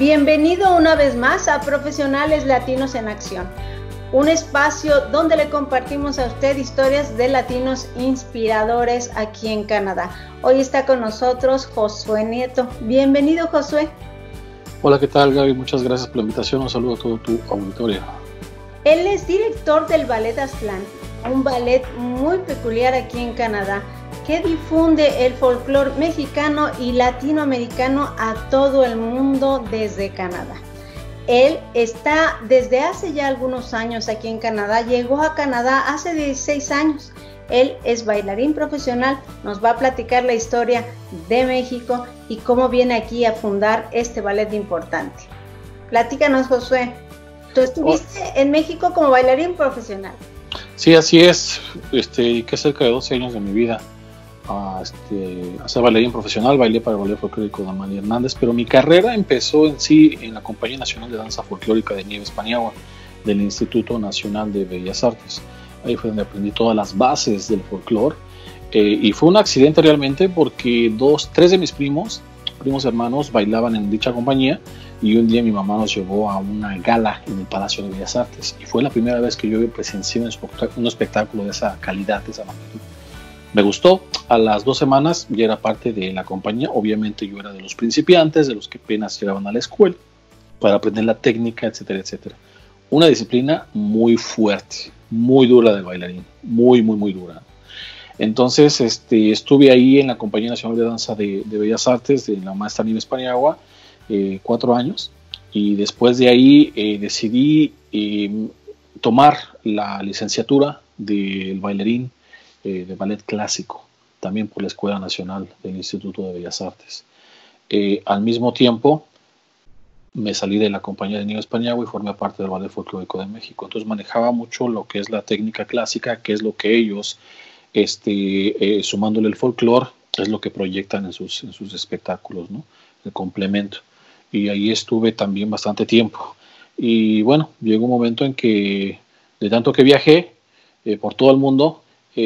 Bienvenido una vez más a Profesionales Latinos en Acción, un espacio donde le compartimos a usted historias de latinos inspiradores aquí en Canadá. Hoy está con nosotros Josué Nieto. Bienvenido, Josué. Hola, ¿qué tal, Gaby? Muchas gracias por la invitación. Un saludo a todo tu auditorio. Él es director del Ballet Aztlán, un ballet muy peculiar aquí en Canadá, que difunde el folclore mexicano y latinoamericano a todo el mundo desde Canadá. Él está desde hace ya algunos años aquí en Canadá, llegó a Canadá hace 16 años. Él es bailarín profesional, nos va a platicar la historia de México y cómo viene aquí a fundar este ballet importante. Platícanos, Josué. Tú estuviste en México como bailarín profesional. Sí, así es. Que cerca de 12 años de mi vida a ser bailarín profesional. Bailé para el Ballet Folclórico de Amalia Hernández, pero mi carrera empezó en sí en la Compañía Nacional de Danza Folclórica de Nieves Paniagua del Instituto Nacional de Bellas Artes. Ahí fue donde aprendí todas las bases del folclore, y fue un accidente realmente porque tres de mis primos hermanos bailaban en dicha compañía, y un día mi mamá nos llevó a una gala en el Palacio de Bellas Artes y fue la primera vez que yo presencié un espectáculo de esa calidad, de esa magnitud. Me gustó. A las 2 semanas ya era parte de la compañía. Obviamente yo era de los principiantes, de los que apenas llegaban a la escuela para aprender la técnica, etcétera, etcétera. Una disciplina muy fuerte, muy dura del bailarín, muy dura. Entonces estuve ahí en la Compañía Nacional de Danza de Bellas Artes de la maestra Nieves Paniagua 4 años, y después de ahí decidí tomar la licenciatura del bailarín de ballet clásico, también por la Escuela Nacional del Instituto de Bellas Artes. Al mismo tiempo me salí de la Compañía de Nieves Paniagua y formé parte del Ballet Folclórico de México. Entonces manejaba mucho lo que es la técnica clásica, que es lo que ellos, sumándole el folclore, es lo que proyectan en sus espectáculos, ¿no? El complemento. Y ahí estuve también bastante tiempo. Y bueno, llegó un momento en que, de tanto que viajé por todo el mundo,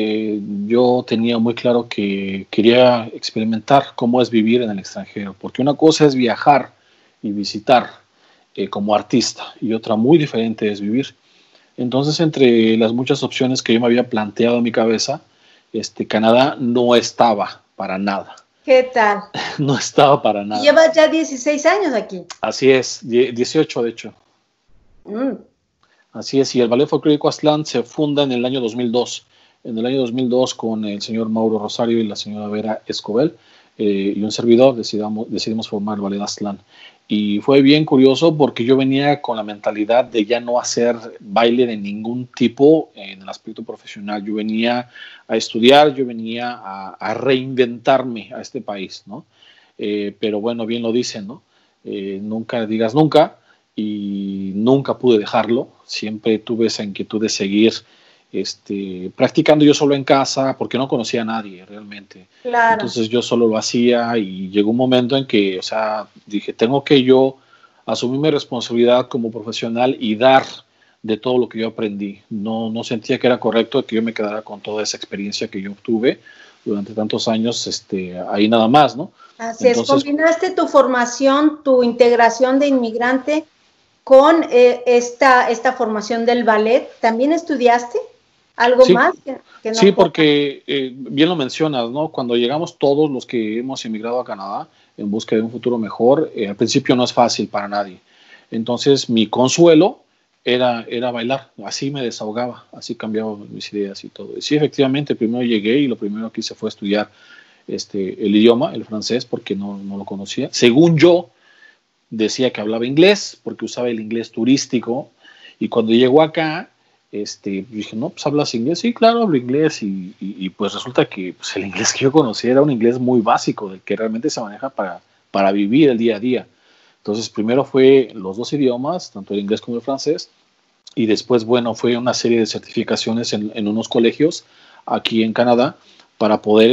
yo tenía muy claro que quería experimentar cómo es vivir en el extranjero, porque una cosa es viajar y visitar como artista, y otra muy diferente es vivir. Entonces, entre las muchas opciones que yo me había planteado en mi cabeza, Canadá no estaba para nada. ¿Qué tal? No estaba para nada. Llevas ya 16 años aquí. Así es, 18 de hecho. Así es, y el Ballet Folclórico Aztlán se funda en el año 2002. En el año 2002 con el señor Mauro Rosario y la señora Vera Escobel y un servidor decidimos formar el Ballet Aztlán. Y fue bien curioso porque yo venía con la mentalidad de ya no hacer baile de ningún tipo en el aspecto profesional. Yo venía a estudiar, yo venía a reinventarme a este país, ¿no? Pero bueno, bien lo dicen, ¿no? Nunca digas nunca, y nunca pude dejarlo. Siempre tuve esa inquietud de seguir practicando yo solo en casa porque no conocía a nadie realmente. Claro. Entonces yo solo lo hacía, y llegó un momento en que, dije, tengo que yo asumir mi responsabilidad como profesional y dar de todo lo que yo aprendí. No sentía que era correcto que yo me quedara con toda esa experiencia que yo obtuve durante tantos años, ahí nada más, ¿no? Así es, combinaste tu formación, tu integración de inmigrante con esta formación del ballet. ¿También estudiaste algo más? Que no sí, porque bien lo mencionas, ¿no? Cuando llegamos todos los que hemos emigrado a Canadá en busca de un futuro mejor, al principio no es fácil para nadie. Entonces mi consuelo era bailar, así me desahogaba, así cambiaba mis ideas y todo. Y sí, efectivamente, primero llegué y lo primero que hice fue estudiar el idioma, el francés, porque no lo conocía. Según yo, decía que hablaba inglés, porque usaba el inglés turístico, y cuando llegó acá, dije, no, pues hablas inglés. Sí, claro, hablo inglés, y pues resulta que pues, el inglés que yo conocía era un inglés muy básico, del que realmente se maneja para vivir el día a día. Entonces primero fue los 2 idiomas, tanto el inglés como el francés, y después, bueno, fue una serie de certificaciones en unos colegios aquí en Canadá para poder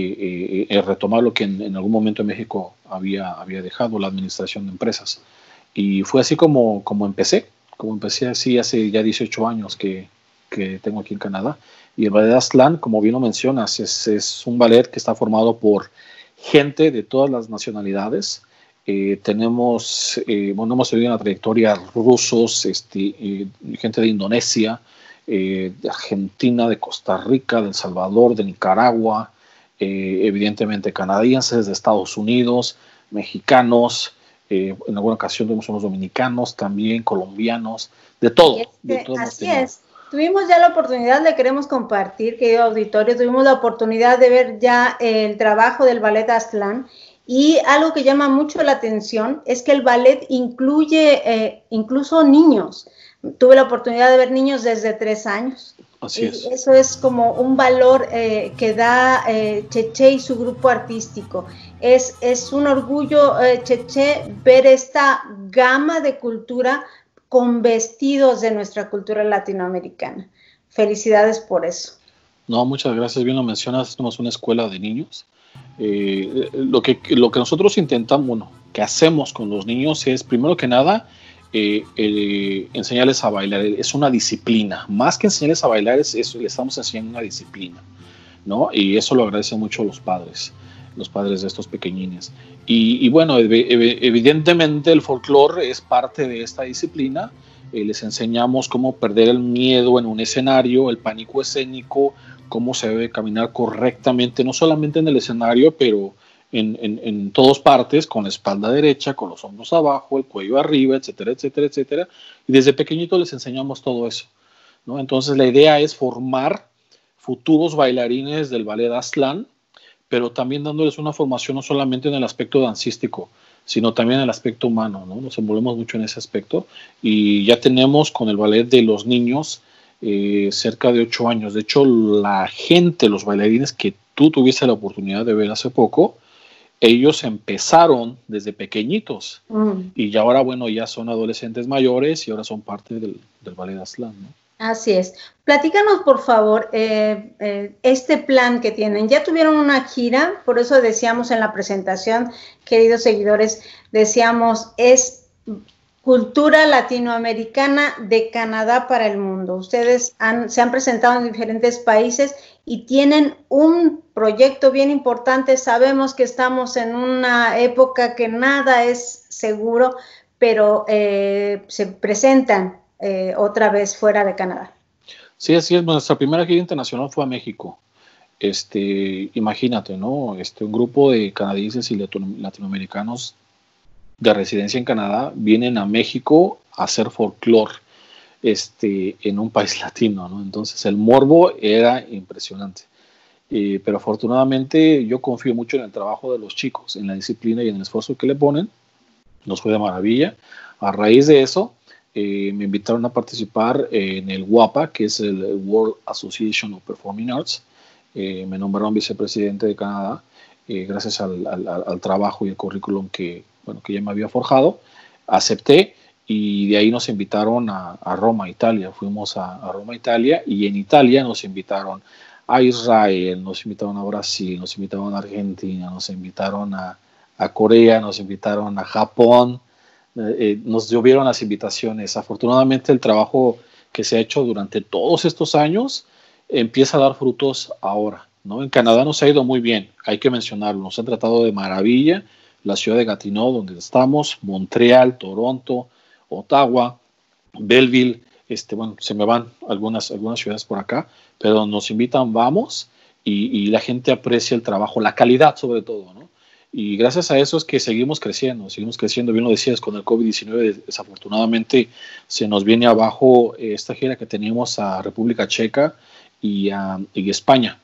retomar lo que en algún momento en México había dejado, la administración de empresas. Y fue así como empecé así hace ya 18 años que tengo aquí en Canadá. Y el Ballet Aztlán, como bien lo mencionas, es un ballet que está formado por gente de todas las nacionalidades, Tenemos, bueno, hemos tenido una trayectoria rusos, gente de Indonesia, de Argentina, de Costa Rica, de El Salvador, de Nicaragua, evidentemente canadienses, de Estados Unidos, mexicanos, en alguna ocasión tuvimos unos dominicanos también, colombianos, de todo. De todo así es. Tuvimos ya la oportunidad, le queremos compartir, querido auditorio, tuvimos la oportunidad de ver ya el trabajo del Ballet Aztlán, y algo que llama mucho la atención es que el ballet incluye incluso niños. Tuve la oportunidad de ver niños desde 3 años. Así es. Eso es como un valor que da Cheche y su grupo artístico. Es un orgullo, Cheche, ver esta gama de cultura con vestidos de nuestra cultura latinoamericana. Felicidades por eso. No, muchas gracias, bien lo mencionas, tenemos una escuela de niños. Lo que nosotros intentamos, bueno, que hacemos con los niños es, primero que nada, enseñarles a bailar. Es una disciplina, más que enseñarles a bailar, les estamos enseñando una disciplina, ¿no? Y eso lo agradecen mucho los padres de estos pequeñines. Y bueno, evidentemente el folclore es parte de esta disciplina. Les enseñamos cómo perder el miedo en un escenario, el pánico escénico, cómo se debe caminar correctamente, no solamente en el escenario, pero en todas partes, con la espalda derecha, con los hombros abajo, el cuello arriba, etcétera, etcétera, etcétera. Y desde pequeñito les enseñamos todo eso, ¿no? Entonces la idea es formar futuros bailarines del Ballet Aztlán, pero también dándoles una formación no solamente en el aspecto dancístico, sino también en el aspecto humano, ¿no? Nos envolvemos mucho en ese aspecto, y ya tenemos con el ballet de los niños cerca de 8 años. De hecho, la gente, los bailarines que tú tuviste la oportunidad de ver hace poco, ellos empezaron desde pequeñitos, y ya ahora, bueno, ya son adolescentes mayores y ahora son parte del Ballet Aztlán, ¿no? Así es. Platícanos, por favor, este plan que tienen. Ya tuvieron una gira, por eso decíamos en la presentación, queridos seguidores, decíamos, es cultura latinoamericana de Canadá para el mundo. Ustedes se han presentado en diferentes países y tienen un proyecto bien importante. Sabemos que estamos en una época que nada es seguro, pero se presentan otra vez fuera de Canadá. Sí, así es. Nuestra primera gira internacional fue a México. Imagínate, ¿no? Un grupo de canadienses y latinoamericanos de residencia en Canadá vienen a México a hacer folclore en un país latino, ¿no? Entonces el morbo era impresionante. Pero afortunadamente yo confío mucho en el trabajo de los chicos, en la disciplina y en el esfuerzo que le ponen. Nos fue de maravilla. A raíz de eso, me invitaron a participar en el WAPA, que es el World Association of Performing Arts. Me nombraron vicepresidente de Canadá, gracias al trabajo y el currículum que ya me había forjado. Acepté, y de ahí nos invitaron a Roma, Italia. Fuimos a Roma, Italia, y en Italia nos invitaron a Israel, nos invitaron a Brasil, nos invitaron a Argentina, nos invitaron a Corea, nos invitaron a Japón. Nos llovieron las invitaciones. Afortunadamente el trabajo que se ha hecho durante todos estos años empieza a dar frutos ahora, ¿no? En Canadá nos ha ido muy bien, hay que mencionarlo, nos han tratado de maravilla. La ciudad de Gatineau, donde estamos, Montreal, Toronto, Ottawa, Belleville, bueno, se me van algunas ciudades por acá, pero nos invitan, vamos, y la gente aprecia el trabajo, la calidad sobre todo, ¿no? Y gracias a eso es que seguimos creciendo, bien lo decías, con el COVID-19 desafortunadamente se nos viene abajo esta gira que teníamos a República Checa y España.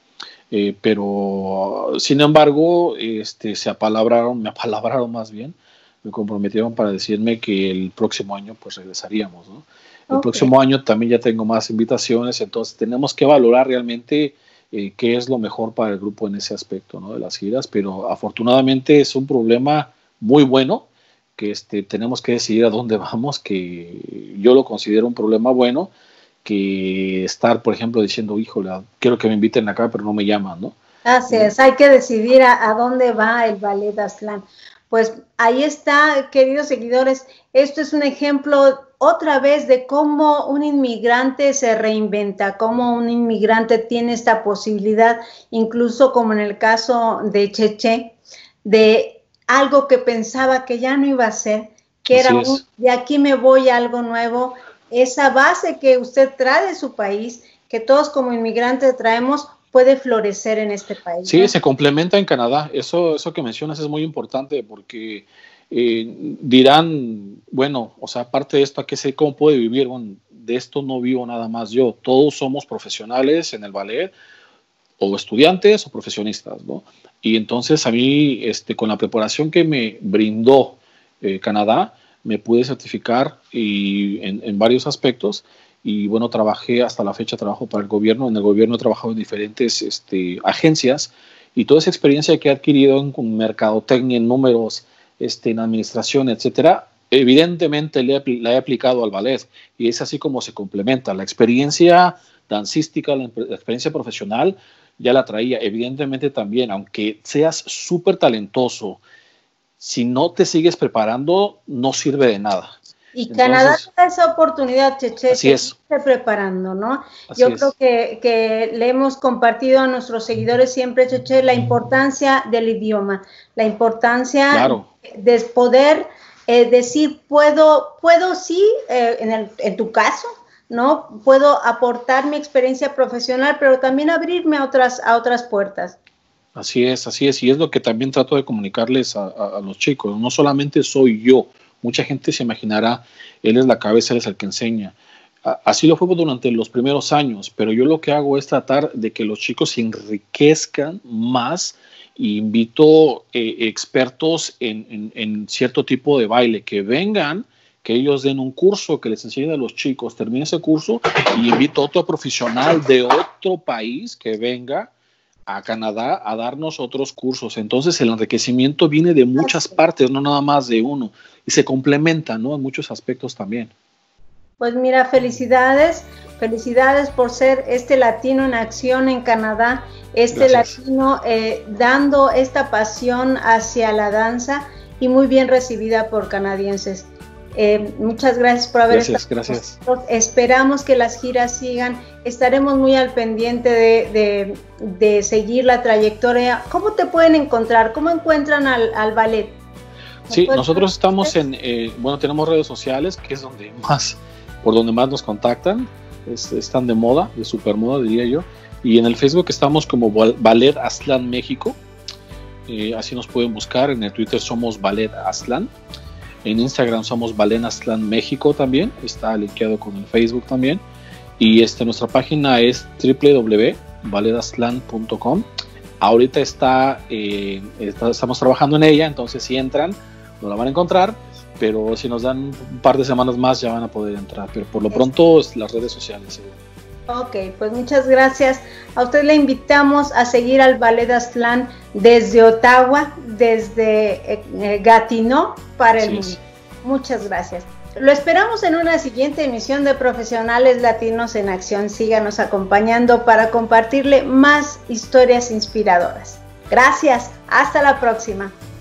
Pero sin embargo me apalabraron más bien, me comprometieron para decirme que el próximo año pues regresaríamos, ¿no? El próximo año también ya tengo más invitaciones, entonces tenemos que valorar realmente qué es lo mejor para el grupo en ese aspecto, ¿no? De las giras, pero afortunadamente es un problema muy bueno que tenemos que decidir a dónde vamos, que yo lo considero un problema bueno, que estar, por ejemplo, diciendo, híjole, quiero que me inviten acá, pero no me llaman, ¿no? Así es, hay que decidir a dónde va el Ballet Aztlán. Pues ahí está, queridos seguidores, esto es un ejemplo otra vez de cómo un inmigrante se reinventa, cómo un inmigrante tiene esta posibilidad, incluso como en el caso de Cheche, de algo que pensaba que ya no iba a hacer, que era de aquí me voy a algo nuevo. Esa base que usted trae de su país, que todos como inmigrantes traemos, puede florecer en este país. Sí, ¿no? Se complementa en Canadá. Eso que mencionas es muy importante porque dirán, bueno, o sea, aparte de esto, ¿a qué sé cómo puede vivir? Bueno, de esto no vivo nada más yo. Todos somos profesionales en el ballet, o estudiantes o profesionistas, ¿no? Y entonces a mí, con la preparación que me brindó Canadá, me pude certificar en varios aspectos. Y bueno, trabajé hasta la fecha, trabajo para el gobierno. En el gobierno he trabajado en diferentes agencias, y toda esa experiencia que he adquirido en mercadotecnia, en números, en administración, etcétera, evidentemente la he aplicado al ballet, y es así como se complementa. La experiencia dancística, la experiencia profesional, ya la traía. Evidentemente también, aunque seas súper talentoso, si no te sigues preparando, no sirve de nada. Y entonces, Canadá te da esa oportunidad, Cheche, así es. Que esté preparando, ¿no? Yo creo que le hemos compartido a nuestros seguidores siempre, Cheche, la importancia del idioma, la importancia de poder decir, puedo sí, en tu caso, ¿no? Puedo aportar mi experiencia profesional, pero también abrirme a otras puertas. Así es, y es lo que también trato de comunicarles a los chicos. No solamente soy yo. Mucha gente se imaginará, él es la cabeza, él es el que enseña. Así lo fue durante los primeros años, pero yo lo que hago es tratar de que los chicos se enriquezcan más. Y invito expertos en cierto tipo de baile, que vengan, que ellos den un curso, que les enseñen a los chicos, termine ese curso, y invito a otro profesional de otro país que venga a Canadá a darnos otros cursos. Entonces el enriquecimiento viene de muchas partes, no nada más de uno, y se complementa, ¿no?, en muchos aspectos también. Pues mira, felicidades por ser latino en acción en Canadá, latino dando esta pasión hacia la danza, y muy bien recibida por canadienses. Muchas gracias por haber estado con nosotros. Esperamos que las giras sigan. Estaremos muy al pendiente de seguir la trayectoria. ¿Cómo te pueden encontrar? ¿Cómo encuentran al ballet? Sí, nosotros estamos tenemos redes sociales, que es por donde más nos contactan. Están de moda, de super moda, diría yo. Y en el Facebook estamos como Ballet Aztlán México. Así nos pueden buscar. En el Twitter somos Ballet Aztlán. En Instagram somos Ballet Aztlán México también. Está linkeado con el Facebook también. Y nuestra página es www.balletaztlán.com. Ahorita estamos trabajando en ella, entonces si entran, no la van a encontrar. Pero si nos dan un par de semanas más, ya van a poder entrar. Pero por lo pronto, las redes sociales. Ok, pues muchas gracias. A usted le invitamos a seguir al Ballet Aztlán desde Ottawa, desde Gatineau para el mundo. Muchas gracias. Lo esperamos en una siguiente emisión de Profesionales Latinos en Acción. Síganos acompañando para compartirle más historias inspiradoras. Gracias. Hasta la próxima.